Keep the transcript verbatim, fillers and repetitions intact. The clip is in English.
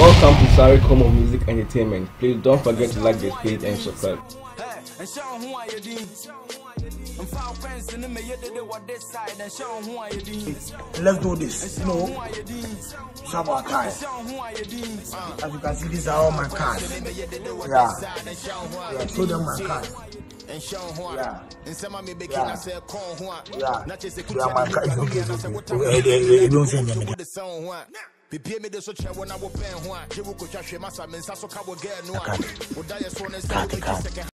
Welcome to Sari Common Music Entertainment. Please don't forget to like this page and subscribe. Let's do this. You know, some our cars. As you can see, these are all my cars. Yeah, yeah. Show them my cars. Yeah, yeah, yeah. They are my cars. Okay, okay. They don't send them. Prepare me the so chair when I will pen one. You will go to my son, and Sasso Cabo again.